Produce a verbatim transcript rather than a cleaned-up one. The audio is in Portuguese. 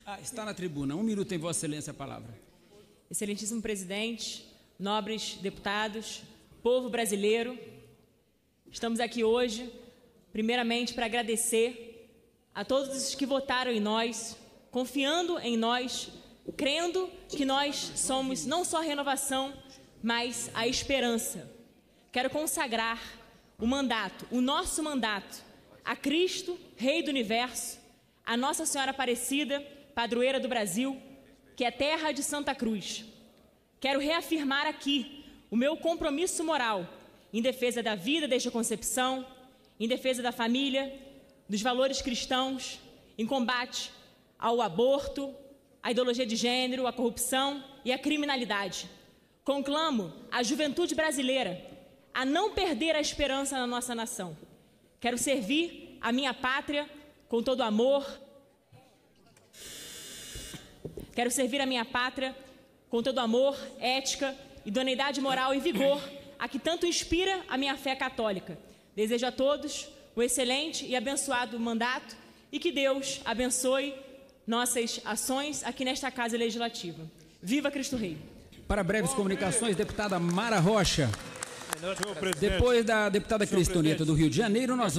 Ah, está na tribuna. Um minuto em Vossa Excelência a palavra. Excelentíssimo presidente, nobres deputados, povo brasileiro, estamos aqui hoje, primeiramente, para agradecer a todos os que votaram em nós, confiando em nós, crendo que nós somos não só a renovação, mas a esperança. Quero consagrar o mandato, o nosso mandato, a Cristo, Rei do Universo, a Nossa Senhora Aparecida, padroeira do Brasil, que é terra de Santa Cruz. Quero reafirmar aqui o meu compromisso moral em defesa da vida desde a concepção, em defesa da família, dos valores cristãos, em combate ao aborto, à ideologia de gênero, à corrupção e à criminalidade. Conclamo a juventude brasileira a não perder a esperança na nossa nação. Quero servir a minha pátria com todo amor. Quero servir a minha pátria com todo amor, ética, idoneidade moral e vigor, a que tanto inspira a minha fé católica. Desejo a todos um excelente e abençoado mandato e que Deus abençoe nossas ações aqui nesta Casa Legislativa. Viva Cristo Rei! Para breves comunicações, deputada Mara Rocha. Depois da deputada Cristoneta do Rio de Janeiro, nós